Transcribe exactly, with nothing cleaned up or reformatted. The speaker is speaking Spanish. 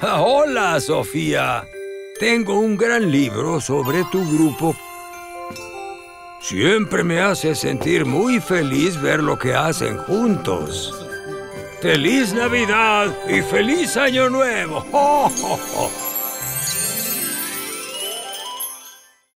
Hola, Sofía. Tengo un gran libro sobre tu grupo. Siempre me hace sentir muy feliz ver lo que hacen juntos. ¡Feliz Navidad y feliz Año Nuevo! ¡Oh, oh, oh!